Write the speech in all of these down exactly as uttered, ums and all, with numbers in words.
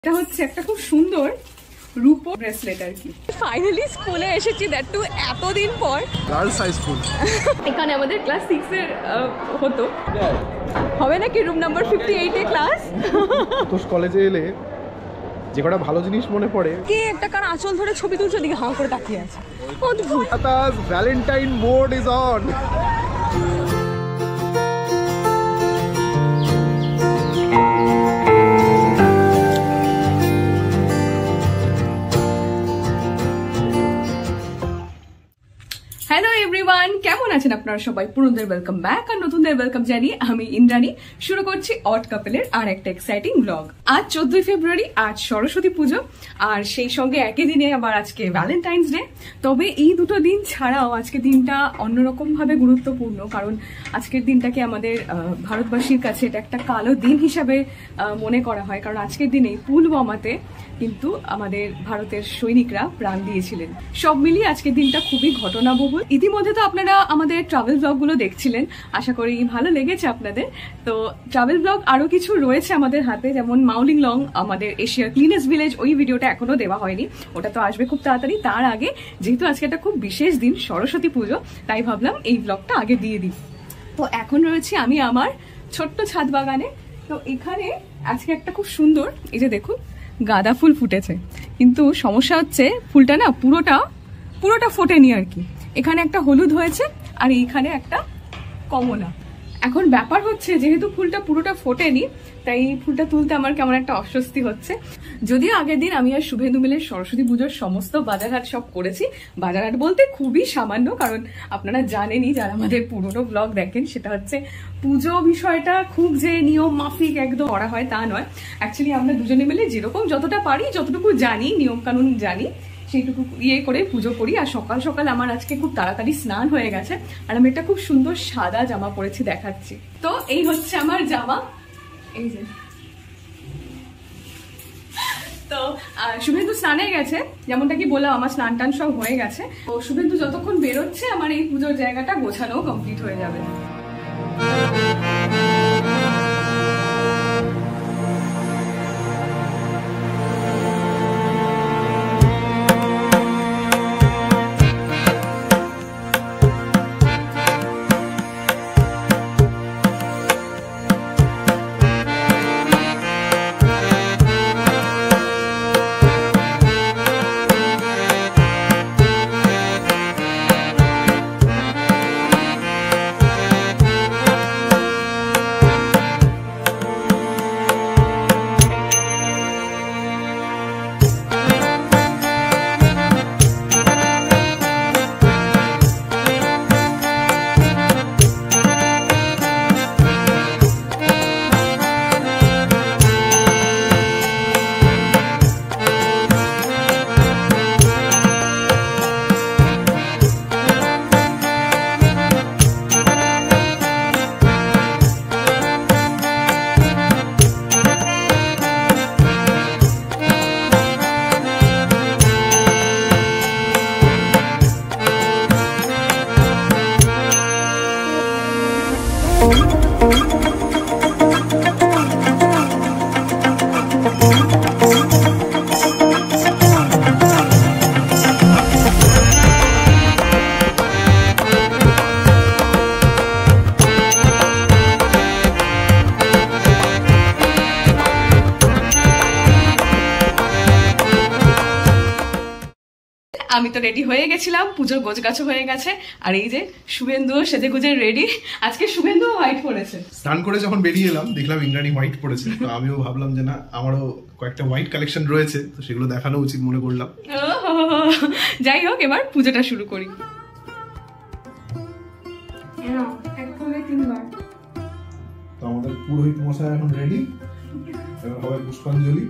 এটা হচ্ছে একটা খুব সুন্দর রূপো ব্রেসলেট আর কি। ফাইনালি স্কুলে এসেছি, দ্যাট টু এতদিন পর। গার্লস হাই স্কুল এখানে আমাদের ক্লাস সিক্স এর হতো, হবে নাকি room number fifty eight A class. তো কলেজে এলে যে কটা ভালো জিনিস মনে পড়ে, কে একটা কার আঁচল ধরে ছবি তুলছে, দিকে হাঁ করে তাকিয়ে আছে, অদ্ভুত। Valentine mode is on. Hello everyone, কেমন আছেন আপনারা সবাই? পুরোদের ওয়েলকাম ব্যাক আর নতুনদের ওয়েলকাম জানিয়ে আমি ইন্দ্রাণী শুরু করছি অড কাপেলের আর একটা এক্সাইটিং ব্লগ। আজ চোদ্দই ফেব্রুয়ারি, আজ সরস্বতী পুজো, আর সেই সঙ্গে একই দিনে আবার আজকে ভ্যালেন্টাইন্স ডে। তবে এই দুটো দিন ছাড়াও আজকের দিনটা অন্যরকম ভাবে গুরুত্বপূর্ণ, কারণ আজকের দিনটাকে আমাদের ভারতবাসীর কাছে এটা একটা কালো দিন হিসাবে মনে করা হয়, কারণ আজকের দিনেই পুলওয়ামাতে কিন্তু আমাদের ভারতের সৈনিকরা প্রাণ দিয়েছিলেন। সব মিলিয়ে আজকের দিনটা খুবই ঘটনাবহুল। ইতিমধ্যে তো আপনারা আমাদের ট্রাভেল ব্লগগুলো দেখছিলেন, আশা করি ভালো লেগেছে আপনাদের। তো ট্রাভেল ব্লগ আরো কিছু রয়েছে আমাদের হাতে, যেমন মাউলিং লং, আমাদের এশিয়ার ক্লিনেস্ট ভিলেজ, ওই ভিডিওটা এখনো দেওয়া হয়নি, ওটা তো আসবে খুব তাড়াতাড়ি। তার আগে যেহেতু আজকে একটা খুব বিশেষ দিন, সরস্বতী পুজো, তাই ভাবলাম এই ব্লগটা আগে দিয়ে দিই। তো এখন রয়েছি আমি আমার ছোট্ট ছাদ বাগানে। তো এখানে আজকে একটা খুব সুন্দর, এই যে দেখুন, গাঁদা ফুল ফুটেছে, কিন্তু সমস্যা হচ্ছে ফুলটা না পুরোটা পুরোটা ফোটেনি আর কি। এখানে একটা হলুদ হয়েছে আর এইখানে একটা কমলা। এখন ব্যাপার হচ্ছে, যেহেতু ফুলটা পুরোটা ফোটেনি, তাই ফুলটা তুলতে আমার কেমন একটা অস্বস্তি হচ্ছে। যদিও আগের দিন আমি আর শুভেন্দু মিলে সরস্বতী পুজোর সমস্ত বাজারহাট সব করেছি। বাজারহাট বলতে খুবই সামান্য, কারণ আপনারা জানেনই, যারা আমাদের পুরোনো ব্লগ দেখেন, সেটা হচ্ছে পুজো বিষয়টা খুব যে নিয়ম মাফিক একদম করা হয় তা নয়। অ্যাকচুয়ালি আমরা দুজনে মিলে যেরকম যতটা পারি, যতটুকু জানি, নিয়ম কানুন জানি, সেইটুকু ইয়ে করে পুজো করি। আর সকাল সকাল আমার আজকে খুব তাড়াতাড়ি স্নান হয়ে গেছে, আর আমি একটা খুব সুন্দর সাদা জামা পরেছি, দেখাচ্ছি। তো এই হচ্ছে আমার জামা, এই যে। তো শুভেন্দু স্নানে গেছে, যেমনটা কি বললাম, আমার স্নান টান সব হয়ে গেছে। তো শুভেন্দু যতক্ষণ বেরোচ্ছে, আমার এই পুজোর জায়গাটা গোছানো কমপ্লিট হয়ে যাবে। আমি তো রেডি হয়ে গেছিলাম, পুজোর গোছগাছও হয়ে গেছে, আর এই যে শুভেন্দু সেজে গুজে রেডি। আজকে শুভেন্দু হোয়াইট পরেছে। স্নান করে যখন বেরিয়ে এলাম, দেখলাম ইন্দ্রাণী হোয়াইট পরেছে, তো আমিও ভাবলাম যে না, আমারও কয়েকটা হোয়াইট কালেকশন রয়েছে, তো সেগুলো দেখানো উচিত মনে করলাম। যাই হোক, এবার পুজোটা শুরু করি। তো আমাদের পুরোহিত মশাই এখন রেডি, এবার হবে পুষ্পাঞ্জলি।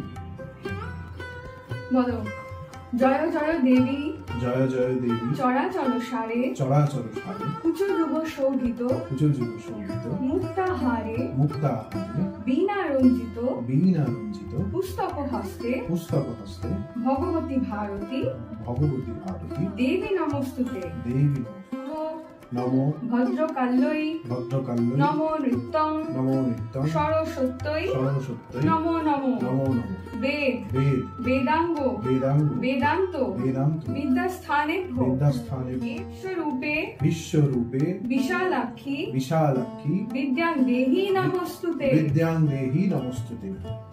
বলো। জয় জয় দেবী, জয় জয় দেবী, চরাচর সারে, চরাচর সারে, কুচ যুগ শোভিত, কুচ যুগ শোভিত, মুক্তাহারে, মুক্তাহারে, বীণা রঞ্জিত, বীণা রঞ্জিত, পুস্তক হস্তে, পুস্তক হস্তে, ভগবতী ভারতী, ভগবতী ভারতী, দেবী নমস্তুতে। দেবী নমো ভদ্রকাল্যৈ ভদ্রকাল্যৈ নমো নৃত্যং নমো নৃত্যং সরস্বত্যৈ সরস্বত্যৈ নমো নমো নমো নমো বেদ বেদ বেদাঙ্গ বেদাঙ্গ বেদান্ত বেদান্ত বিদ্যাস্থানে বিদ্যাস্থানে বিশ্বরূপে বিশ্বরূপে বিশালাক্ষী বিশালাক্ষী বিদ্যাং দেহি নমস্তুতে বিদ্যাং দেহি নমস্তুতে।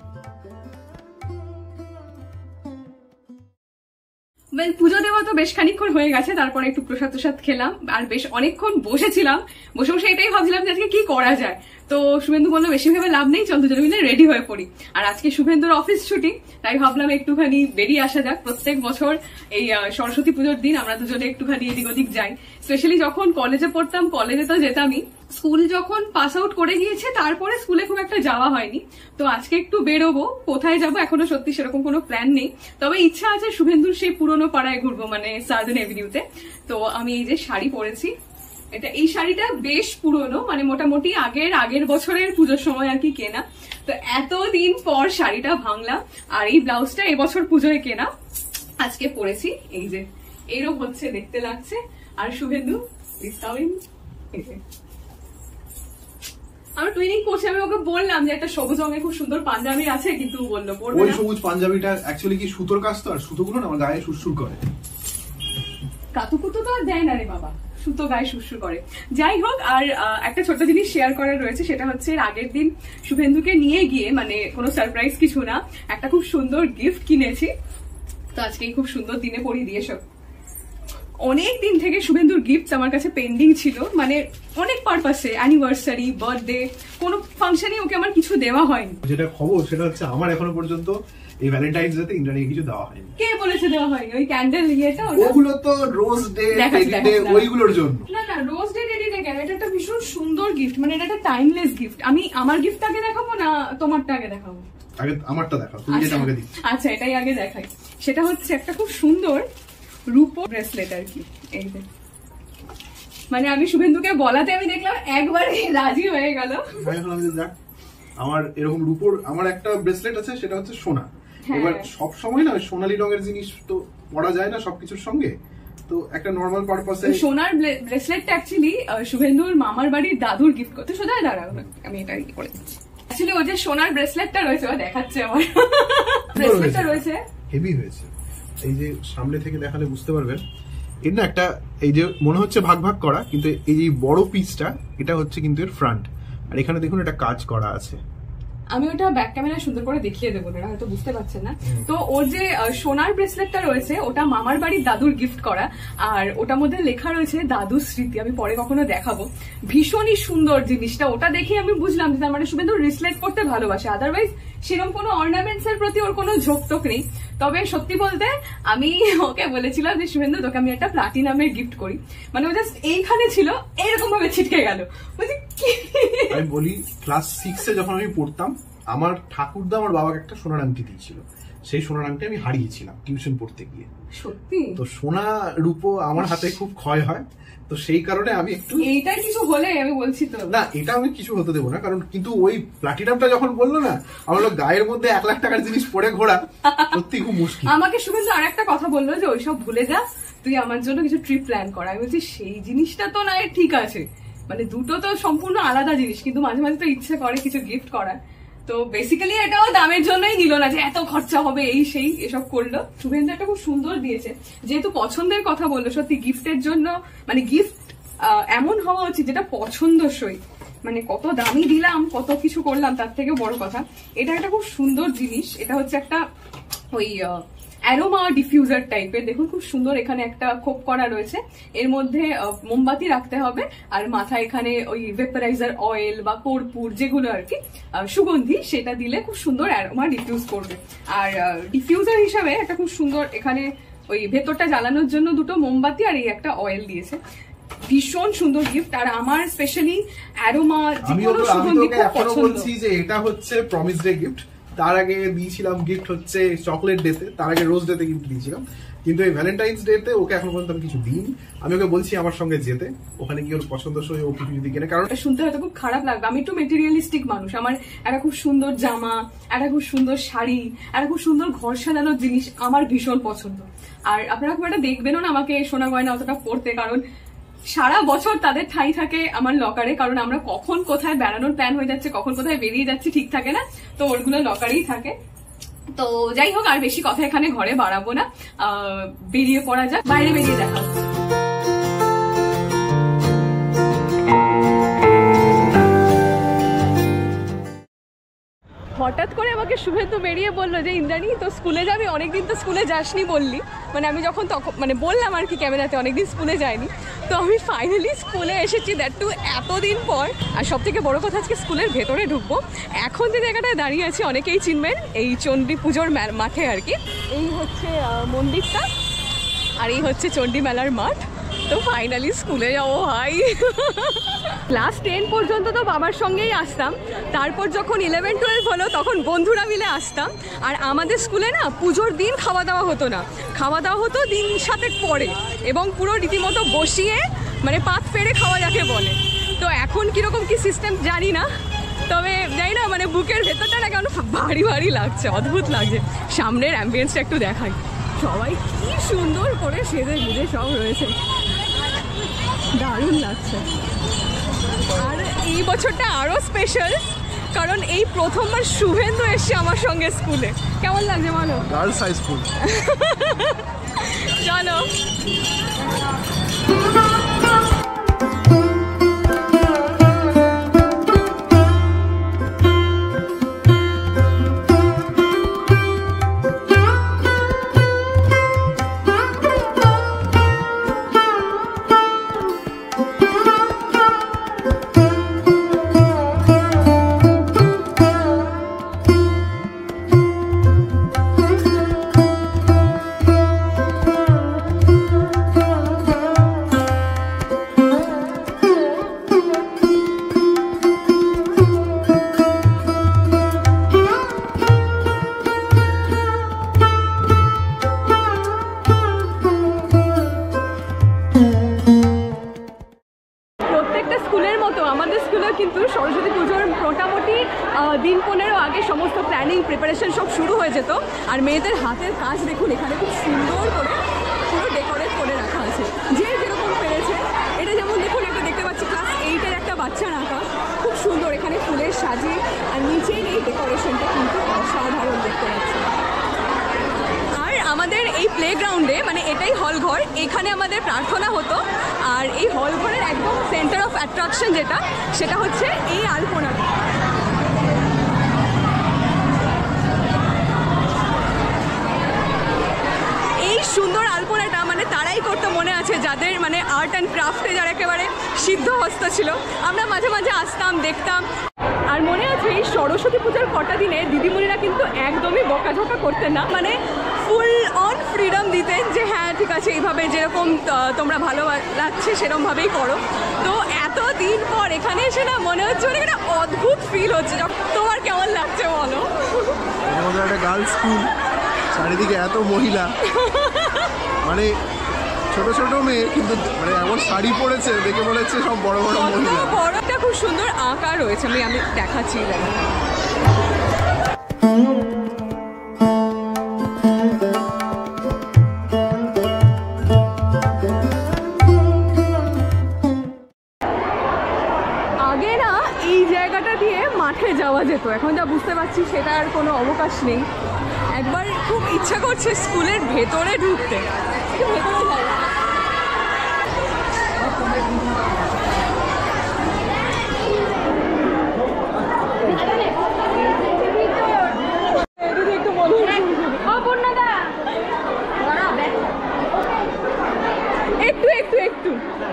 ওয়েল, পুজো দেওয়া তো বেশ খানিকক্ষণ হয়ে গেছে, তারপরে একটু প্রসাদ প্রসাদ খেলাম আর বেশ অনেকক্ষণ বসেছিলাম। বসে বসে এটাই ভাবছিলাম যে আজকে কি করা যায়। তো শুভেন্দু বললো বেশি ভেবে লাভ নেই, চল দুজনে মিলে রেডি হয়ে পড়ি। আর আজকে শুভেন্দুর অফিস ছুটি, তাই ভাবলাম একটুখানি বেরিয়ে আসা যাক। প্রত্যেক বছর এই সরস্বতী পুজোর দিন আমরা দুজনে একটুখানি এদিক ওদিক যাই। স্পেশালি যখন কলেজে পড়তাম, কলেজে তো যেতামই। স্কুল যখন পাস আউট করে গিয়েছে তারপরে স্কুলে খুব একটা যাওয়া হয়নি। তো আজকে একটু বেরোবো, কোথায় যাবো এখনো সত্যি সেরকম কোনো প্ল্যান নেই। তবে ইচ্ছা আছে শুভেন্দুর সেই পুরোনো পাড়ায় ঘুরবো, মানে সার্জেন এভিনিউতে। তো আমি এই যে শাড়ি পরেছি, এটা এই শাড়িটা বেশ পুরনো, মানে মোটামুটি আগের আগের বছরের পুজোর সময় আর কি কেনা। তো এতদিন পর শাড়িটা ভাঙলাম, আর এই ব্লাউজটা এবছর পুজোয় কেনা, আজকে পরেছি। এই যে এইরকম হচ্ছে, দেখতে লাগছে। আর শুভেন্দু আমি টুইনিং করছি, আমি ওকে বললাম যে একটা সবুজ রঙের খুব সুন্দর পাঞ্জাবি আছে, কিন্তু বললো পরবে ওই না। সবুজ পাঞ্জাবিটা অ্যাকচুয়ালি কি সুতোর কাজ তো, আর সুতোগুলো না আমার গায়ে সুরসুর করে। কাতুকুতু তো আর দেয় না রে বাবা, সুতো গায়ে সুরসুর করে। যাই হোক, আর একটা ছোট্ট জিনিস শেয়ার করার রয়েছে, সেটা হচ্ছে এর আগের দিন শুভেন্দুকে নিয়ে গিয়ে, মানে কোনো সারপ্রাইজ কিছু না, একটা খুব সুন্দর গিফট কিনেছি। তো আজকে খুব সুন্দর দিনে পরিয়ে দিয়ে সব। অনেক দিন থেকে শুভেন্দুর গিফট আমার কাছে পেন্ডিং ছিল, মানে অনেক পারপাসে, অ্যানিভার্সারি, বার্থডে, কোনো ফাংশনে ওকে আমার কিছু দেওয়া হয়নি। যেটা খবর সেটা হচ্ছে আমার এখনো পর্যন্ত এই ভ্যালেন্টাইন্স ডে তে ইন্টারনেটে কিছু দেওয়া হয়নি। কে বলেছে দেওয়া হয়নি? ওই ক্যান্ডেল ইয়েটা, ওগুলো তো রোজ ডে, টেডি ডে, ওইগুলোর জন্য। না না, রোজ ডে টেডি ডে কেন, এটা একটা ভীষণ সুন্দর গিফট, মানে এটা একটা টাইমলেস গিফট। আমি আমার গিফটটাকে দেখাবো না তোমারটা আগে দেখাবো? আগে আমারটা দেখাও, তুমি যেটা আমাকে দিচ্ছ। আচ্ছা, এটাই আগে দেখাই। সেটা হচ্ছে একটা খুব সুন্দর রূপো ব্রেসলেট আর কি। এই যে, মানে আমি শুভেন্দুকে বলাতে আমি দেখলাম একবারে রাজি হয়ে গেল। আমার এরকম রূপোর আমার একটা ব্রেসলেট আছে, সেটা হচ্ছে সোনা। এবার সব সময় না সোনালী রঙের জিনিস তো পরা যায় না সবকিছুর সঙ্গে, তো একটা নর্মাল পারপাসে সোনার ব্রেসলেটটা অ্যাকচুয়ালি শুভেন্দুর মামার বাড়ির দাদুর গিফট করতে। সোজা দাঁড়াও, আমি এটা করে দিচ্ছি। অ্যাকচুয়ালি ওই যে সোনার ব্রেসলেটটা রয়েছে, ও দেখাচ্ছে আমার ব্রেসলেটটা রয়েছে, হেভি হয়েছে। এই যে সামনে থেকে দেখালে বুঝতে পারবেন, এর না একটা এই যে মনে হচ্ছে ভাগ ভাগ করা, কিন্তু এই যে বড় পিসটা এটা হচ্ছে কিন্তু এর ফ্রন্ট, আর এখানে দেখুন এটা কাজ করা আছে। আমি ওটা ব্যাক ক্যামেরায় সুন্দর করে দেখিয়ে দেবো, না হয়তো বুঝতে পারছেন না। তো ওর যে সোনার ব্রেসলেটটা রয়েছে ওটা মামার বাড়ির দাদুর গিফট করা, আর ওটার মধ্যে লেখা রয়েছে দাদুর স্মৃতি। আমি পরে কখনো দেখাবো, ভীষণই সুন্দর জিনিসটা। ওটা দেখে আমি বুঝলাম যে তার মানে শুভেন্দু রিসলেট করতে ভালোবাসে, আদারওয়াইজ সেরকম কোনো অর্নামেন্টস এর প্রতি ওর কোনো ঝোঁক টোক নেই। তবে সত্যি বলতে আমি ওকে বলেছিলাম যে শুভেন্দু তোকে আমি একটা প্লাটিনামের গিফট করি, মানে ও জাস্ট এইখানে ছিল, এইরকম ভাবে ছিটকে গেল। বলছি কি, আমি বলি ক্লাস সিক্সে যখন আমি পড়তাম, আমার ঠাকুরদা আমার বাবাকে একটা সোনার আংটি দিয়েছিল। সেই সোনার আংটি আমি হারিয়েছিলাম টিউশন পড়তে গিয়ে। সত্যি তো সোনা রূপো আমার হাতে খুব ক্ষয় হয়, তো সেই কারণে আমি একটু এইটাই কিছু হলে আমি বলছি তো না, এটা আমি কিছু হতে দেবো না। কারণ কিন্তু ওই প্লাটিনামটা যখন বললো না, আমার গায়ের মধ্যে এক লাখ টাকার জিনিস পরে ঘোরা সত্যি খুব মুশকিল। আমাকে শুভেন্দু আর একটা কথা বললো যে ওইসব ভুলে যা, তুই আমার জন্য কিছু ট্রিপ প্ল্যান করা। আমি বলছি সেই জিনিসটা তো না, ঠিক আছে, মানে দুটো তো সম্পূর্ণ আলাদা জিনিস, কিন্তু মাঝে মাঝে তো ইচ্ছে করে কিছু গিফট করার। তো বেসিক্যালি এটাও দামের জন্যই নিল না যে এত খরচা হবে এই সেই, এসব করলো। শুভেন্দু একটা খুব সুন্দর দিয়েছে, যেহেতু পছন্দের কথা বললো। সত্যি গিফটের জন্য, মানে গিফট এমন হওয়া উচিত যেটা পছন্দসই। মানে কত দামি দিলাম, কত কিছু করলাম, তার থেকে বড় কথা এটা একটা খুব সুন্দর জিনিস। এটা হচ্ছে একটা ওই অ্যারোমা ডিফিউজার টাইপের, দেখুন খুব সুন্দর। এখানে একটা খোপ করা রয়েছে, এর মধ্যে মোমবাতি রাখতে হবে, আর মাথায় এখানে ওই ভেপারাইজার অয়েল বা কর্পূর যেগুলো আর কি সুগন্ধি, সেটা দিলে খুব সুন্দর অ্যারোমা ডিফিউজ করবে। আর ডিফিউজার হিসাবে একটা খুব সুন্দর এখানে ওই ভেতরটা জ্বালানোর জন্য দুটো মোমবাতি আর এই একটা অয়েল দিয়েছে। ভীষণ সুন্দর গিফট। আর আমার স্পেশালি অ্যারোমা যেগুলো সুগন্ধি খুব পছন্দ। বলছি যে এটা হচ্ছে প্রমিস ডে গিফট, তার আগে দিয়েছিলাম গিফট হচ্ছে চকলেট ডেতে, তার আগে রোজ ডেতে গিফট দিয়েছিলাম, কিন্তু এই ভ্যালেন্টাইন্স ডেতে ওকে এখন পর্যন্ত আমি কিছু দিইনি। আমি ওকে বলছি আমার সঙ্গে যেতে, ওখানে গিয়ে ওর পছন্দসই ও কিছু যদি কেনে। কারণ শুনতে হয়তো খুব খারাপ লাগবে, আমি একটু মেটেরিয়ালিস্টিক মানুষ। আমার একটা খুব সুন্দর জামা, একটা খুব সুন্দর শাড়ি, একটা খুব সুন্দর ঘর সাজানোর জিনিস আমার ভীষণ পছন্দ। আর আপনারা খুব একটা দেখবেনও না আমাকে সোনা গয়না অতটা পড়তে, কারণ সারা বছর তাদের ঠাঁই থাকে আমার লকারে, কারণ আমরা কখন কোথায় বেড়ানোর প্ল্যান হয়ে যাচ্ছে, কখন কোথায় বেরিয়ে যাচ্ছি ঠিক থাকে না, তো ওরগুলো লকারেই থাকে। তো যাই হোক, আর বেশি কথা এখানে ঘরে বাড়াবো না, বেরিয়ে পড়া যাক, বাইরে বেরিয়ে দেখা হচ্ছে। হঠাৎ করে আমাকে শুভেন্দু বেরিয়ে বললো যে ইন্দ্রাণী তো স্কুলে যাবি, অনেকদিন তো স্কুলে যাসনি বললি, মানে আমি যখন তখন মানে বললাম আর কি ক্যামেরাতে অনেকদিন স্কুলে যাইনি, তো আমি ফাইনালি স্কুলে এসেছি, দ্যাট টু এতদিন পর। আর সব থেকে বড় কথা, আজকে স্কুলের ভেতরে ঢুকবো। এখন যে জায়গাটায় দাঁড়িয়ে আছি অনেকেই চিনবেন, এই চণ্ডী পুজোর মাঠে আর কি। এই হচ্ছে মন্দিরটা, আর এই হচ্ছে চণ্ডী মেলার মাঠ। তো ফাইনালি স্কুলে যাবো ভাই। ক্লাস টেন পর্যন্ত তো বাবার সঙ্গেই আসতাম, তারপর যখন ইলেভেন টুয়েলভ হলো তখন বন্ধুরা মিলে আসতাম। আর আমাদের স্কুলে না পুজোর দিন খাওয়া দাওয়া হতো না, খাওয়া দাওয়া হতো দিন সাতেক পরে, এবং পুরো রীতিমতো বসিয়ে মানে পাত পেরে খাওয়া যাকে বলে। তো এখন কীরকম কি সিস্টেম জানি না, তবে জানি না মানে বুকের ভেতরটা না কেমন ভারী ভারী লাগছে, অদ্ভুত লাগছে। সামনের অ্যাম্বিয়েন্সটা একটু দেখাই, সবাই কি সুন্দর করে সেজে গুজে সব রয়েছে, দারুণ লাগছে। আর এই বছরটা আরো স্পেশাল, কারণ এই প্রথমবার শুভেন্দু এসছে আমার সঙ্গে স্কুলে। কেমন লাগছে বলো? Girls high school. চলো। কিন্তু সরস্বতী পুজোর মোটামুটি দিন পনেরো আগে সমস্ত প্ল্যানিং প্রিপারেশন সব শুরু হয়ে যেত। আর মেয়েদের হাতের কাজ দেখুন, এখানে খুব সুন্দর করে পুরো ডেকোরেট করে রাখা আছে, যে যেরকম পেরেছে। এটা যেমন দেখুন, একটা দেখতে পাচ্ছি ক্লাস এইটের একটা বাচ্চার আঁকা, খুব সুন্দর এখানে ফুলের সাজে, আর নিচের এই ডেকোরেশনটা কিন্তু অসাধারণ দেখতে পাচ্ছি। আর আমাদের এই প্লেগ্রাউন্ডে মানে এটাই হল ঘর, এখানে আমাদের প্রার্থনা হতো। আর এই হল ঘরের একদম সেন্টার অফ অ্যাট্রাকশন যেটা, সেটা হচ্ছে এই আলপনাটা। এই সুন্দর আলপনাটা মানে তারাই করতো, মনে আছে যাদের মানে আর্ট অ্যান্ড ক্রাফটে যারা একেবারে সিদ্ধহস্ত ছিল। আমরা মাঝে মাঝে আসতাম, দেখতাম। আর মনে আছে এই সরস্বতী পুজোর কটা দিনে দিদিমণিরা কিন্তু একদমই বকাঝকা করতেন না, মানে ফুল অন ফ্রিডম দিতেন যে হ্যাঁ ঠিক আছে, এইভাবে যেরকম তোমরা ভালো লাগছে সেরকমভাবেই করো। তো এত দিন পর এখানে এসে না মনে হচ্ছে মানে একটা অদ্ভুত ফিল হচ্ছে। তোমার কেমন লাগছে বলো? আমাদের একটা গার্লস স্কুল, চারিদিকে এত মহিলা, মানে ছোট ছোট মেয়ে, কিন্তু মানে এমন শাড়ি পরেছে দেখে মনে হচ্ছে সব বড় বড় মহিলা। বড়টা খুব সুন্দর আঁকা রয়েছে, আমি আমি দেখাচ্ছি। আগে না এই জায়গাটা দিয়ে মাঠে যাওয়া যেত, এখন যা বুঝতে পারছি সেটা আর কোনো অবকাশ নেই। একবার খুব ইচ্ছা করছে স্কুলের ভেতরে ঢুকতে, ভেতরে যাওয়া। একটু একটু একটু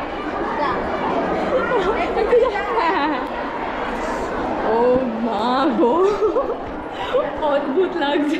ও মা গো, অদ্ভুত লাগছে।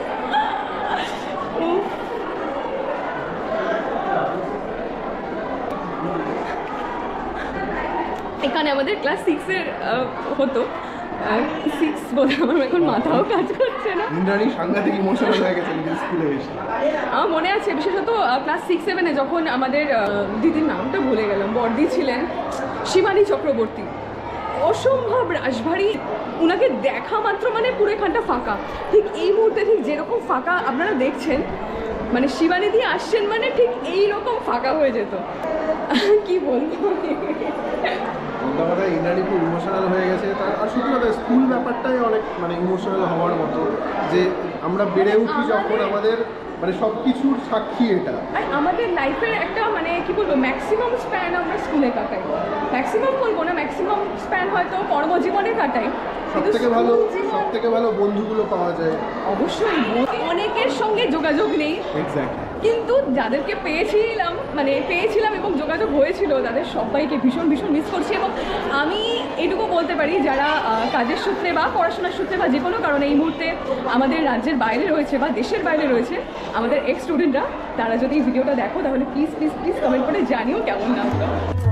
এখানে আমাদের ক্লাস সিক্সের হতো, সিক্স বলে আমার এখন মাথাও কাজ করছে না। ইন্দ্রাণী সাংঘাতিক ইমোশনাল হয়ে গেছে স্কুলে এসে। আমার মনে আছে বিশেষত ক্লাস সিক্স সেভেনে যখন আমাদের দিদির নামটা ভুলে গেলাম, বড়দি ছিলেন শিবানী চক্রবর্তী, অসম্ভব রাশভারী। উনাকে দেখা মাত্র মানে পুরো এখানটা ফাঁকা, ঠিক এই মুহূর্তে ঠিক যেরকম ফাঁকা আপনারা দেখছেন, মানে শিবানিদি আসছেন মানে ঠিক এইরকম ফাঁকা হয়ে যেত। কি বলবো, ইন্দ্রাণী খুব ইমোশনাল হয়ে গেছে। তার আর সত্যি কথা স্কুল ব্যাপারটাই অনেক মানে ইমোশনাল হওয়ার মতো, যে আমরা বেড়ে উঠি যখন আমাদের মানে সব কিছুর সাক্ষী এটা। আর আমাদের লাইফের একটা মানে কি বলবো ম্যাক্সিমাম স্প্যান আমরা স্কুলে কাটাই, ম্যাক্সিমাম বলবো না, ম্যাক্সিমাম স্প্যান হয়তো কর্মজীবনে কাটাই। সব থেকে ভালো সব থেকে ভালো বন্ধুগুলো পাওয়া যায়। অবশ্যই অনেকের সঙ্গে যোগাযোগ নেই, এক্স্যাক্টলি, কিন্তু যাদেরকে পেয়েছিলাম মানে পেয়েছিলাম এবং যোগাযোগ হয়েছিল তাদের সবাইকে ভীষণ ভীষণ মিস করছি। এবং আমি এটুকু বলতে পারি যারা কাজের সূত্রে বা পড়াশোনার সূত্রে বা যে কোনো কারণে এই মুহূর্তে আমাদের রাজ্যের বাইরে রয়েছে বা দেশের বাইরে রয়েছে, আমাদের এক্স স্টুডেন্টরা, তারা যদি এই ভিডিওটা দেখো তাহলে প্লিজ প্লিজ প্লিজ কমেন্ট করে জানিও কেমন লাগলো।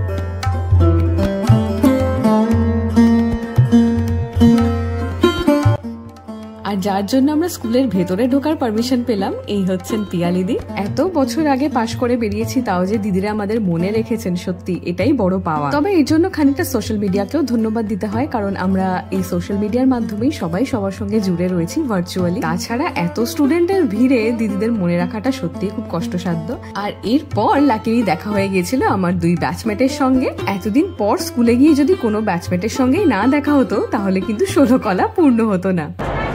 আর যার জন্য আমরা স্কুলের ভেতরে ঢোকার পারমিশন পেলাম এই হচ্ছেন পিয়ালিদি। এত বছর আগে পাশ করে বেরিয়েছি, তাও যে দিদিরা আমাদের মনে রেখেছেন, সত্যি এটাই বড় পাওয়া। তবে এর জন্য খানিকটা সোশ্যাল মিডিয়াকেও ধন্যবাদ দিতে হয়, কারণ আমরা এই সোশ্যাল মিডিয়ার মাধ্যমেই সবাই সবার সঙ্গে জুড়ে রয়েছি ভার্চুয়ালি। তাছাড়া এত স্টুডেন্টের ভিড়ে দিদিদের মনে রাখাটা সত্যিই খুব কষ্টসাধ্য। আর এরপর লাকিলি দেখা হয়ে গিয়েছিল আমার দুই ব্যাচমেটের সঙ্গে। এতদিন পর স্কুলে গিয়ে যদি কোনো ব্যাচমেটের সঙ্গেই না দেখা হতো তাহলে কিন্তু ষোলো কলা পূর্ণ হতো না।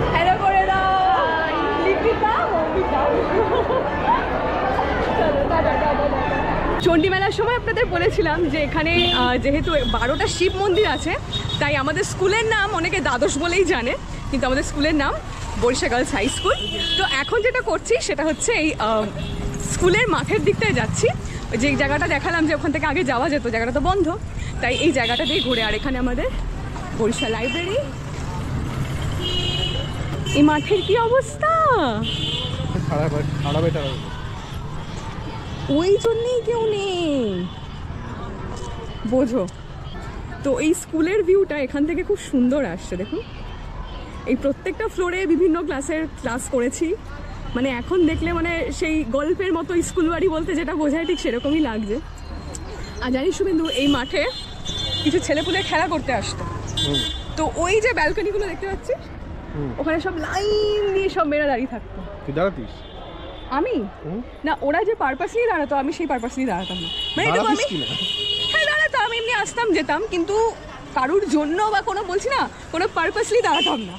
চণ্ডী মেলার সময় আপনাদের বলেছিলাম যে এখানে যেহেতু বারোটা শিব মন্দির আছে, তাই আমাদের স্কুলের নাম অনেকে দ্বাদশ বলেই জানে, কিন্তু আমাদের স্কুলের নাম বরিশা গার্লস হাই স্কুল। তো এখন যেটা করছি সেটা হচ্ছে এই স্কুলের মাঠের দিকটায় যাচ্ছি। যে জায়গাটা দেখালাম যে ওখান থেকে আগে যাওয়া যেত, জায়গাটা তো বন্ধ, তাই এই জায়গাটা দিয়ে ঘুরে। আর এখানে আমাদের বরিশা লাইব্রেরি। এই মাঠের কি অবস্থা, ওই জন্যেই কেউ নেই বোঝো। তো এই স্কুলের ভিউটা এখান থেকে খুব সুন্দর আসছে, দেখুন। এই প্রত্যেকটা ফ্লোরে বিভিন্ন ক্লাসের ক্লাস করেছি, মানে এখন দেখলে মানে সেই গল্পের মতো স্কুল বাড়ি বলতে যেটা বোঝায় ঠিক সেরকমই লাগছে। আর জানিস শুভেন্দু, এই মাঠে কিছু ছেলেপুলে খেলা করতে আসতো, তো ওই যে ব্যালকনিগুলো দেখতে পাচ্ছিস, ওখানে সব লাইন দিয়ে সব মেয়েরা দাঁড়িয়ে থাকতো। তুই দাঁড়াতিস? আমি না, ওরা যে পারপাস নিয়ে দাঁড়াতো আমি সেই পারপাস নিয়ে দাঁড়াতাম না। মানে এটুকু আমি হ্যাঁ দাঁড়াতো, আমি এমনি আসতাম যেতাম, কিন্তু কারুর জন্য বা কোনো বলছি না কোনো পারপাসলি দাঁড়াতাম না।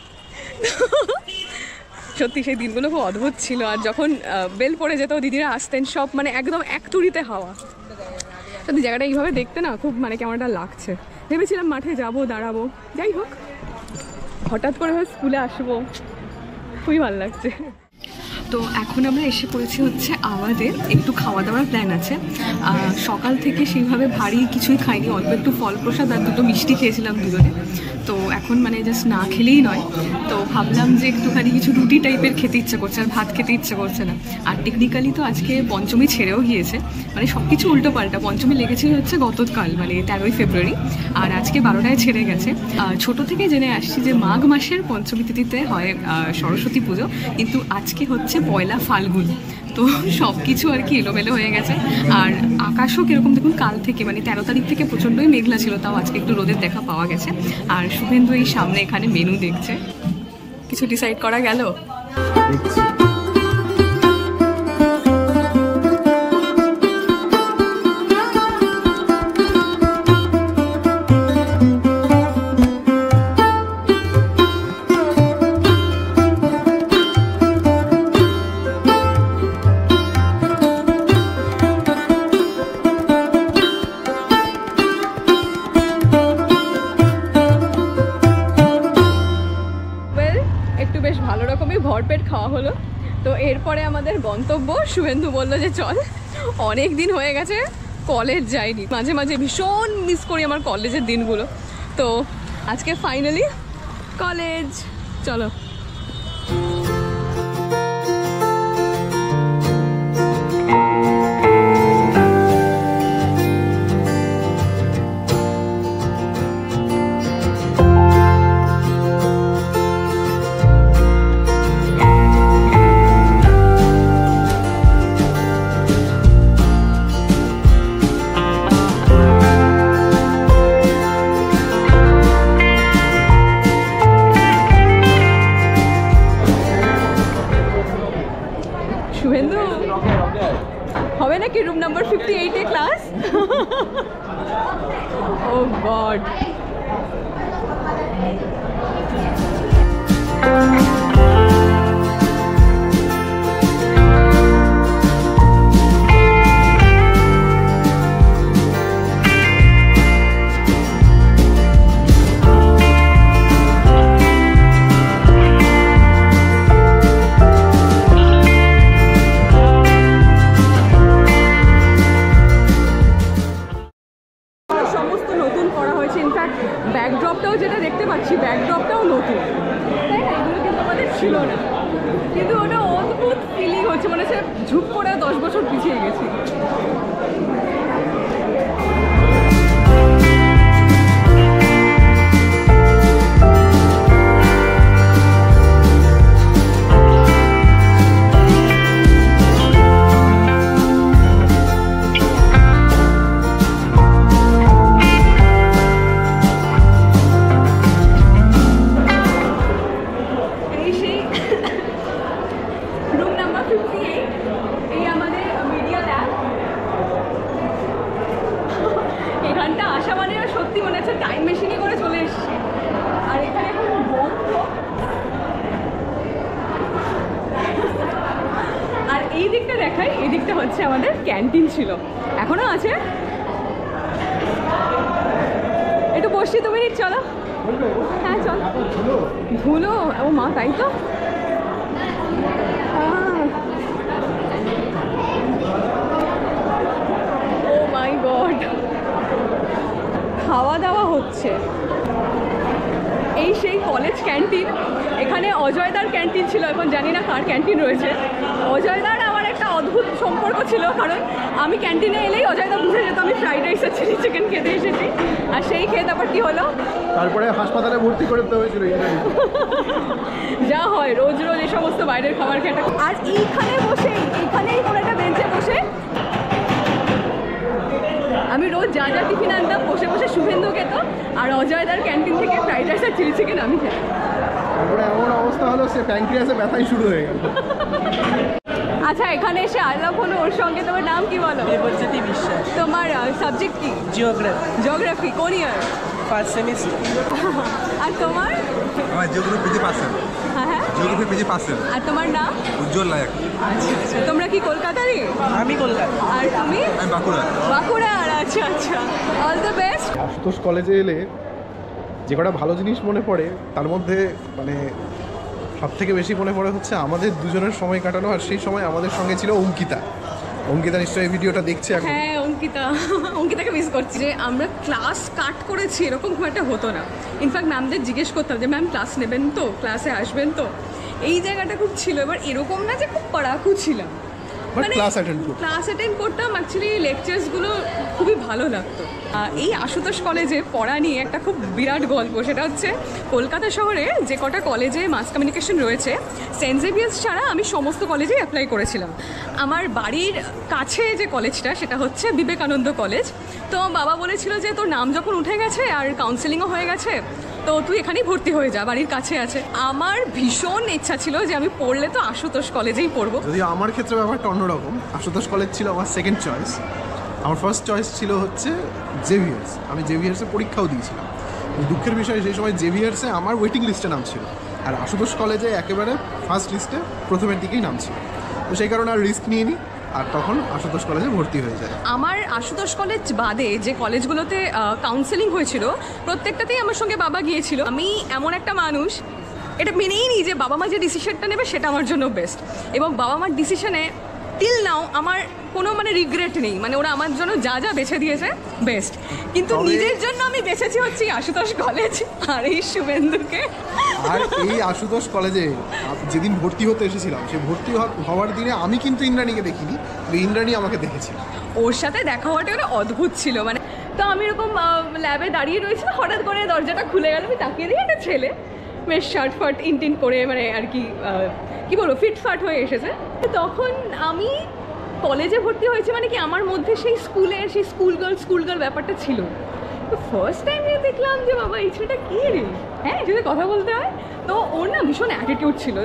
সত্যি সেই দিনগুলো খুব অদ্ভুত ছিল। আর যখন বেল পড়ে যেত দিদিরা আসতেন সব, মানে একদম এক তুড়িতে হাওয়া। সত্যি জায়গাটা এইভাবে দেখতে না খুব মানে কেমন একটা লাগছে। ভেবেছিলাম মাঠে যাবো, দাঁড়াবো, যাই হোক হঠাৎ করে স্কুলে আসবো, খুবই ভালো লাগছে। তো এখন আমরা এসে পড়েছি হচ্ছে আমাদের একটু খাওয়া দাওয়ার প্ল্যান আছে। সকাল থেকে সেইভাবে ভারী কিছুই খাইনি, অল্প একটু ফল প্রসাদ আর দুটো মিষ্টি খেয়েছিলাম দুজনে। তো এখন মানে জাস্ট না খেলেই নয়, তো ভাবলাম যে একটুখানি কিছু রুটি টাইপের খেতে ইচ্ছে করছে, আর ভাত খেতে ইচ্ছে করছে না। আর টেকনিক্যালি তো আজকে পঞ্চমী ছেড়েও গিয়েছে, মানে সব কিছু উল্টো পাল্টা। পঞ্চমী লেগেছিল হচ্ছে গতকাল মানে তেরোই ফেব্রুয়ারি, আর আজকে বারোটায় ছেড়ে গেছে। ছোট থেকে জেনে আসছি যে মাঘ মাসের পঞ্চমী তিথিতে হয় সরস্বতী পুজো, কিন্তু আজকে হচ্ছে পয়লা ফাল্গুন। তো সব কিছু আর কি এলোমেলো হয়ে গেছে। আর আকাশও কিরকম দেখুন, কাল থেকে মানে তেরো তারিখ থেকে প্রচণ্ডই মেঘলা ছিল, তাও আজকে একটু রোদের দেখা পাওয়া গেছে। আর শুভেন্দু এই সামনে এখানে মেনু দেখছে। কিছু ডিসাইড করা গেল? ভরপেট খাওয়া হলো। তো এরপরে আমাদের গন্তব্য, শুভেন্দু বললো যে চল, অনেক দিন হয়ে গেছে কলেজ যাইনি, মাঝে মাঝে ভীষণ মিস করি আমার কলেজের দিনগুলো। তো আজকে ফাইনালি কলেজ, চলো। শুভেন্দু হবে নাকি room number fifty eight A class? Oh God. ব্যাকড্রপটাও যেটা দেখতে পাচ্ছি ব্যাকড্রপটাও নতুন, তাই না? এগুলো কিন্তু আমাদের ছিল না, কিন্তু ওটা অদ্ভুত ফিলিং হচ্ছে, মনে হচ্ছে ঝুপ করে দশ বছর পিছিয়ে গেছি। এখানটা আসা মানে সত্যি মনে হচ্ছে টাইম মেশিনে করে চলে এসেছি। আর এখানে এখন বন্ধ। আর এই দিকটা দেখাই, এই দিকটা হচ্ছে আমাদের ক্যান্টিন ছিল, এখনো আছে। একটু বসছি, দু মিনিট চলো। হ্যাঁ চল। ধুলো, ও মা, তাই তো। ও মাই গড, খাওয়া দাওয়া হচ্ছে। এই সেই কলেজ ক্যান্টিন, এখানে অজয়দার ক্যান্টিন ছিল, এখন জানি না কার ক্যান্টিন রয়েছে। অজয়দার আমার একটা অদ্ভুত সম্পর্ক ছিল, কারণ আমি ক্যান্টিনে এলেই অজয়দা বুঝে যেত আমি ফ্রাইড রাইস আর চিলি চিকেন খেতে এসেছি। আর সেই খেয়ে তারপর কি হলো, তারপরে হাসপাতালে ভর্তি করতে হয়েছিল। যা হয় রোজ রোজ এই সমস্ত বাইরের খাবার খেতে। আর এইখানে বসে, এইখানেই কোনো একটা বেঞ্চে বসে আমি রোজ যা যা টিফিন আনতাম বসে বসে শুভেন্দু খেত, আর অজয়দার ক্যান্টিন থেকে ফ্রাইড রাইস আর চিলি চিকেন আমি খেতাম। তারপরে এমন অবস্থা হলো, সে প্যানক্রিয়াসে ব্যথাই শুরু হয়ে গেল। আচ্ছা, এখানে এসে আলাপ হলো, ওর সঙ্গে তোমার নাম কি বলো? দেবজ্যোতি বিশ্বাস। তোমার সাবজেক্ট কি? জিওগ্রাফি। জিওগ্রাফি কোন ইয়ার? First semester. আর তোমার? আমার জিওগ্রাফি পিজি পাসেন। হ্যাঁ হ্যাঁ, জিওগ্রাফি পিজি পাসেন। আর তোমার নাম? উজ্জ্বল লায়ক। আচ্ছা আচ্ছা, তোমরা কি কলকাতারই? আমি কলকাতা। আর তুমি? আমি বাঁকুড়া। বাঁকুড়া। আর আচ্ছা আচ্ছা, অল দ্য বেস্ট। আশুতোষ কলেজে এলে যে কটা ভালো জিনিস মনে পড়ে, তার মধ্যে মানে সব থেকে বেশি মনে পড়ে হচ্ছে আমাদের দুজনের সময় কাটানো। আর সেই সময় আমাদের সঙ্গে ছিল অঙ্কিতা। অঙ্কিতা নিশ্চয়ই ভিডিওটা দেখছে এখন। হ্যাঁ, অঙ্কিতা, অঙ্কিতাকে মিস করছি। যে আমরা ক্লাস কাট করেছি এরকম খুব একটা হতো না। ইনফ্যাক্ট ম্যামদের জিজ্ঞেস করতাম যে ম্যাম ক্লাস নেবেন তো, ক্লাসে আসবেন তো, এই জায়গাটা খুব ছিল। এবার এরকম না যে খুব পড়াকু ছিলাম, মানে ক্লাস অ্যাটেন্ড করতাম ক্লাস অ্যাটেন্ড করতাম অ্যাকচুয়ালি লেকচার্সগুলো খুবই ভালো লাগতো। এই আশুতোষ কলেজে পড়া নিয়ে একটা খুব বিরাট গল্প। সেটা হচ্ছে কলকাতা শহরে যে কটা কলেজে মাস কমিউনিকেশন রয়েছে, সেন্ট জেভিয়ার্স ছাড়া আমি সমস্ত কলেজেই অ্যাপ্লাই করেছিলাম। আমার বাড়ির কাছে যে কলেজটা সেটা হচ্ছে বিবেকানন্দ কলেজ। তো বাবা বলেছিল যে তোর নাম যখন উঠে গেছে আর কাউন্সেলিংও হয়ে গেছে, তো তুই এখানেই ভর্তি হয়ে যা, বাড়ির কাছে আছে। আমার ভীষণ ইচ্ছা ছিল যে আমি পড়লে তো আশুতোষ কলেজেই পড়বো। যদিও আমার ক্ষেত্রে ব্যাপারটা অন্যরকম। আশুতোষ কলেজ ছিল আমার সেকেন্ড চয়েস। আমার ফার্স্ট চয়েস ছিল হচ্ছে জেভিয়ার্স। আমি জেভিয়ার্সে পরীক্ষাও দিয়েছিলাম। দুঃখের বিষয়, সেই সময় জেভিয়ার্সে আমার ওয়েটিং লিস্টে নাম ছিল, আর আশুতোষ কলেজে একেবারে ফার্স্ট লিস্টে প্রথমের দিকেই নাম ছিল। তো সেই কারণে আর রিস্ক নিয়ে নিই, আর তখন আশুতোষ কলেজে ভর্তি হয়ে যায়। আমার আশুতোষ কলেজ বাদে যে কলেজগুলোতে কাউন্সেলিং হয়েছিল প্রত্যেকটাতেই আমার সঙ্গে বাবা গিয়েছিল। আমি এমন একটা মানুষ, এটা মেনেই নিই যে বাবা মা যে ডিসিশনটা নেবে সেটা আমার জন্য বেস্ট, এবং বাবা মার ডিসিশনে টিল নাও আমার কোনো মানে রিগ্রেট নেই। মানে ওরা আমার জন্য যা যা বেছে দিয়েছে বেস্ট, কিন্তু নিজের জন্য আমি বেছেছি হচ্ছে আশুতোষ কলেজ আর এই শুভেন্দুকে। আর এই আশুতোষ কলেজে যেদিন ভর্তি হতে এসেছিলাম, সেই ভর্তি হওয়ার দিনে আমি কিন্তু ইন্দ্রাণীকে দেখিনি, ইন্দ্রাণী আমাকে দেখেছিল। ওর সাথে দেখা হওয়াটা একটা অদ্ভুত ছিল। মানে তো আমি এরকম ল্যাবে দাঁড়িয়ে রয়েছি, হঠাৎ করে দরজাটা খুলে গেল, আমি তাকিয়ে দিই একটা ছেলে বেশ শার্ট ফাট ইনটিন করে, মানে আর কি কী বলবো, ফিটফাট হয়ে এসেছে। তখন আমি কলেজে ভর্তি হয়েছে মানে কি আমার মধ্যে সেই স্কুলের সেই স্কুল গার্ল স্কুল গার্ল ব্যাপারটা ছিল। তো ফার্স্ট টাইম দেখলাম যে বাবা এই ছেলেটা কী রে, হ্যাঁ যদি কথা বলতে হয়। তো ওর না ভীষণ অ্যাটিটিউড ছিল। দেখো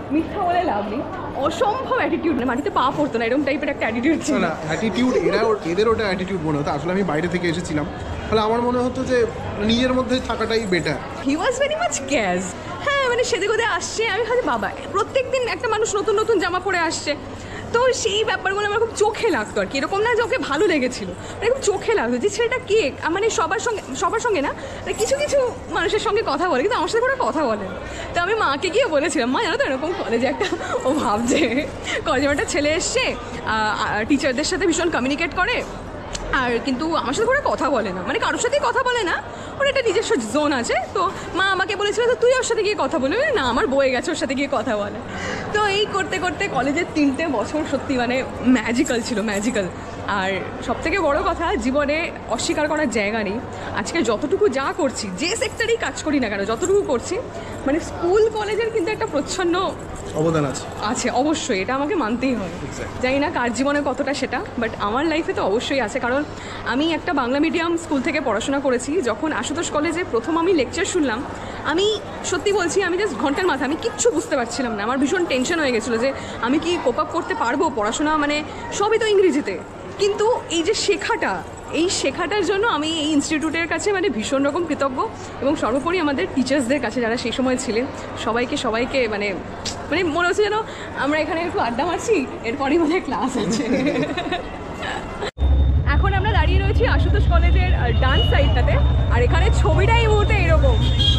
মিথ্যা বলে লাভ নেই, অসম্ভব অ্যাটিটিউড, মাটিতে পা পড়তো না এরকম টাইপের একটা অ্যাটিটিউড ছিল। না অ্যাটিটিউড এরা এদের ওটা অ্যাটিটিউড মনে হতো, আসলে আমি বাইরে থেকে এসেছিলাম, তাহলে আমার মনে হতো যে নিজের মধ্যে থাকাটাই better. He was very much ক্যাজ। হ্যাঁ মানে সেদে গোদে আসছে, আমি ভাবছি বাবা প্রত্যেক দিন একটা মানুষ নতুন নতুন জামা পরে আসছে, তো সেই ব্যাপারগুলো আমার খুব চোখে লাগতো আর কি, এরকম না যে ওকে ভালো লেগেছিল, মানে খুব চোখে লাগতো যে ছেলেটা কে, মানে সবার সঙ্গে সবার সঙ্গে না মানে কিছু কিছু মানুষের সঙ্গে কথা বলে কিন্তু আমার সাথে কোনো কথা বলে। তো আমি মাকে গিয়ে বলেছিলাম, মা জানো তো এরকম কলেজে একটা ও ভাবছে কলেজে একটা ছেলে এসছে, টিচারদের সাথে ভীষণ কমিউনিকেট করে, আর কিন্তু আমার সাথে কোনো কথা বলে না, মানে কারোর সাথেই কথা বলে না, ওর একটা নিজস্ব জোন আছে। তো মা আমাকে বলেছিল তো তুই ওর সাথে গিয়ে কথা বলবি না, আমার বয়ে গেছে ওর সাথে গিয়ে কথা বলে। তো এই করতে করতে কলেজের তিনটে বছর সত্যি মানে ম্যাজিক্যাল ছিল, ম্যাজিক্যাল। আর সবথেকে বড় কথা, জীবনে অস্বীকার করার জায়গা নেই, আজকে যতটুকু যা করছি, যে সেক্টরেই কাজ করি না কেন, যতটুকু করছি, মানে স্কুল কলেজের কিন্তু একটা প্রচ্ছন্ন অবদান আছে আছে অবশ্যই, এটা আমাকে মানতেই হয়। জানি না কার জীবনে কতটা সেটা, বাট আমার লাইফে তো অবশ্যই আছে, কারণ আমি একটা বাংলা মিডিয়াম স্কুল থেকে পড়াশোনা করেছি। যখন আশুতোষ কলেজে প্রথম আমি লেকচার শুনলাম, আমি সত্যি বলছি আমি জাস্ট ঘন্টার মাথা, আমি কিচ্ছু বুঝতে পারছিলাম না, আমার ভীষণ টেনশন হয়ে গেছিলো যে আমি কি কোপ আপ করতে পারবো, পড়াশোনা মানে সবই তো ইংরেজিতে, কিন্তু এই যে শেখাটা, এই শেখাটার জন্য আমি এই ইনস্টিটিউটের কাছে মানে ভীষণ রকম কৃতজ্ঞ, এবং সর্বোপরি আমাদের টিচার্সদের কাছে যারা সেই সময় ছিলেন, সবাইকে সবাইকে মানে মানে মনে হচ্ছে যেন আমরা এখানে একটু আড্ডা মারছি, এরপরই মধ্যে ক্লাস আছে। এখন আমরা দাঁড়িয়ে রয়েছি আশুতোষ কলেজের ডান্স সাইডটাতে, আর এখানে ছবিটা এই মুহূর্তে এরকম।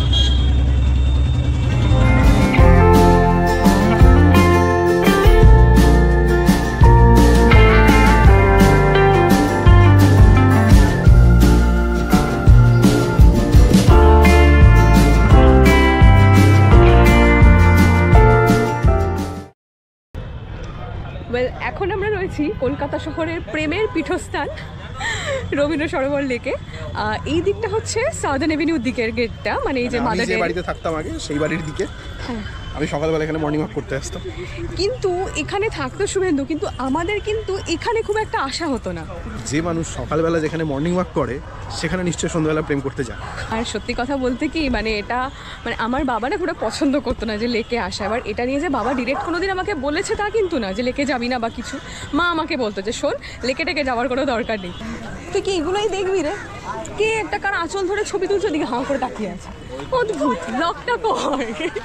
এখন আমরা রয়েছি কলকাতা শহরের প্রেমের পীঠস্থান রবীন্দ্র সরোবর লেকে। এই দিকটা হচ্ছে সাউদার্ন এভিনিউর দিকের গেটটা, মানে এই যে আমি যে বাড়িতে থাকতাম আগে সেই বাড়ির দিকে। হ্যাঁ আমি সকালবেলা এখানে মর্নিং ওয়াক করতে আসতাম। কিন্তু এখানে থাকতো শুভেন্দু, কিন্তু আমাদের কিন্তু এখানে খুব একটা আশা হতো না। যে মানুষ সকালবেলা যেখানে মর্নিং ওয়াক করে সেখানে নিশ্চয়ই সন্ধ্যাবেলা প্রেম করতে যায়। আর সত্যি কথা বলতে কি মানে এটা মানে আমার বাবা না পুরো পছন্দ করতো না যে লেকে আসা। এবার এটা নিয়ে যে বাবা ডিরেক্ট কোনোদিন আমাকে বলেছে তা কিন্তু না, যে লেকে যাবি না বা কিছু। মা আমাকে বলতো যে শোন, লেকে টেকে যাওয়ার কোনো দরকার নেই, তুই কি এগুলোই দেখবি রে, কে একটা কার আঁচল ধরে ছবি তুলছে ওদিকে হাঁ করে তাকিয়ে আছে, অদ্ভুত, লকটা কর।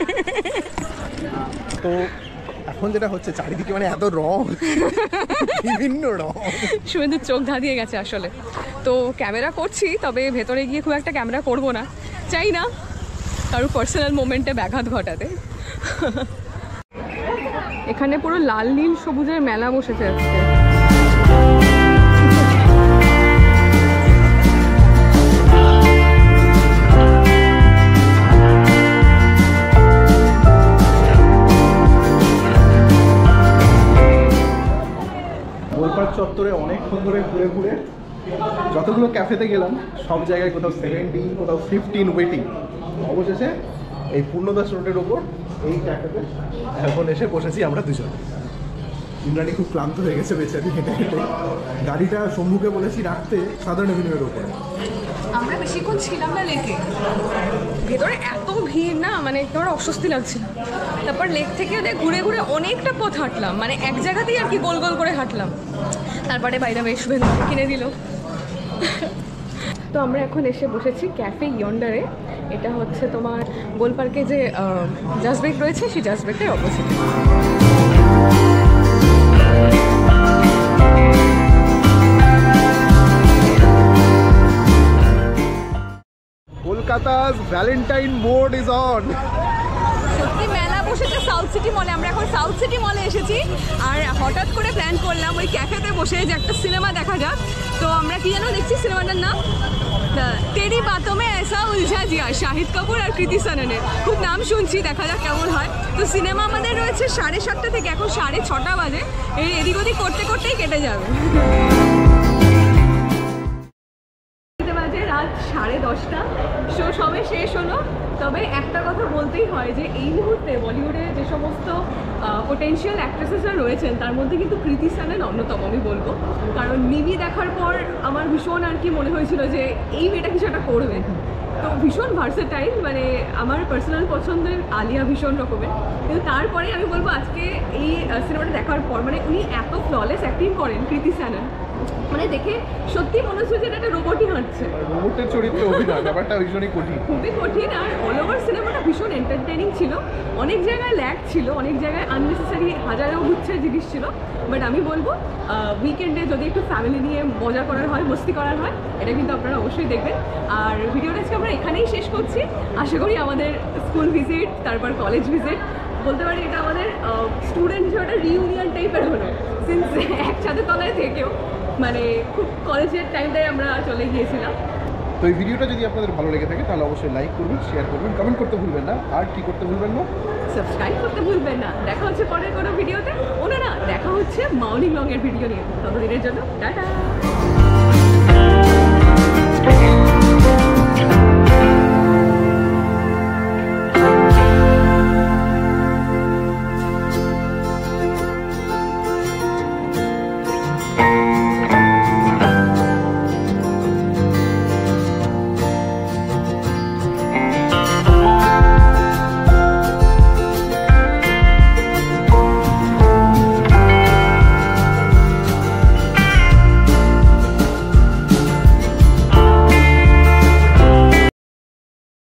তো এখন যেটা হচ্ছে চারিদিকে মানে এত রং, বিভিন্ন রং, শুভেন্দুর চোখ ধাঁধিয়ে গেছে আসলে। তো ক্যামেরা করছি, তবে ভেতরে গিয়ে খুব একটা ক্যামেরা করব না, চাই না কারোর পার্সোনাল মোমেন্টে ব্যাঘাত ঘটাতে। এখানে পুরো লাল নীল সবুজের মেলা বসেছে আজকে। গোলপার্ক চত্বরে অনেকক্ষণ ধরে ঘুরে ঘুরে যতগুলো ক্যাফেতে গেলাম সব জায়গায় কোথাও সেভেন্টিন, কোথাও ফিফটিন ওয়েটিং। অবশেষে এই পূর্ণদাস রোডের ওপর এই ক্যাফেতে এখন এসে বসেছি আমরা দুজন। ইন্দ্রাণী খুব ক্লান্ত হয়ে গেছে বেচারি হেঁটে হেঁটে। গাড়িটা সম্মুখে বলেছি রাখতে সাধারণ এভিনিউয়ের ওপরে। আমরা বেশিক্ষণ ছিলাম না লেকে, ভেতরে এত ভিড় না মানে একেবারে অস্বস্তি লাগছিল। তারপর লেক থেকে ওদের ঘুরে ঘুরে অনেকটা পথ হাঁটলাম, মানে এক জায়গাতেই আর কি গোল গোল করে হাঁটলাম। তারপরে বাইরে বেশ শুভেন্দু কিনে দিল। তো আমরা এখন এসে বসেছি ক্যাফে ইয়ন্ডারে। এটা হচ্ছে তোমার গোলপার্কে যে জাস্ট ব্রেক রয়েছে সেই জাস্ট ব্রেকের অপোজিটে। Kolkata's valentine mode is on. সত্যি মেলা বসেছে সাউথ সিটি মলে। আমরা এখন সাউথ সিটি মলে এসেছি, আর হঠাৎ করে প্ল্যান করলাম ওই ক্যাফেতে বসে যে একটা সিনেমা দেখা যাক। তো আমরা কি যেন দেখছি সিনেমাটার নাম তেরি বাতোঁ মে ऐसा উলঝা জিয়া, শাহিদ কাপুর আর কৃতি সাননের। খুব নাম শুনছি, দেখা যাক কেমন হয়। তো সিনেমা আমাদের রয়েছে সাড়ে সাতটা থেকে, এখন সাড়ে ছটা বাজে। এই এদিক ওদিক করতে করতেই কেটে যাবে। রাত সাড়ে দশটা, শো সবে শেষ হলো। তবে একটা কথা বলতেই হয় যে এই মুহূর্তে বলিউডে যে সমস্ত পোটেনশিয়াল অ্যাক্ট্রেসেসরা রয়েছেন তার মধ্যে কিন্তু কৃতি সানন অন্যতম আমি বলবো। কারণ নিভি দেখার পর আমার ভীষণ আর কি মনে হয়েছিল যে এই মেয়েটা কিছু একটা করবে। তো ভীষণ ভার্সেটাইল, মানে আমার পার্সোনাল পছন্দের আলিয়া ভীষণ রকমের। কিন্তু তারপরে আমি বলবো আজকে এই সিনেমাটা দেখার পর মানে উনি এত ফ্ললেস অ্যাক্টিং করেন কৃতি স্যানন, মানে দেখে সত্যি মনে হচ্ছে যে এটা একটা রোবটই হাঁটছে। রোবটের চরিত্রে অভিনয় ব্যাপারটা ভীষণই কঠিন, খুবই কঠিন। আর অল ওভার সিনেমাটা ভীষণ এন্টারটেইনিং ছিল, অনেক জায়গায় ল্যাগ ছিল, অনেক জায়গায় আননেসেসারি হাজারেও গুচ্ছের জিনিস ছিল। বাট আমি বলবো উইকেন্ডে যদি একটু ফ্যামিলি নিয়ে মজা করার হয়, মস্তি করার হয়, এটা কিন্তু আপনারা অবশ্যই দেখবেন। আর ভিডিওটা আজকে আমরা এখানেই শেষ করছি। আশা করি আমাদের স্কুল ভিজিট, তারপর কলেজ ভিজিট, বলতে পারি এটা আমাদের স্টুডেন্ট হিসেবে একটা রিউনিয়ন টাইপের হলো, সিন্স একসাথে তলায় থেকেও মানে খুব কলেজের টাইমটাই আমরা চলে গিয়েছিলাম। তো এই ভিডিওটা যদি আপনাদের ভালো লেগে থাকে তাহলে অবশ্যই লাইক করবেন, শেয়ার করবেন, কমেন্ট করতে ভুলবেন না। আর কি করতে ভুলবেন না? সাবস্ক্রাইব করতে ভুলবেন না। দেখা হচ্ছে পরের কোনো ভিডিওতে। ও না না, দেখা হচ্ছে মাউলিং লং এর ভিডিও নিয়ে। ততদিনের জন্য টাটা।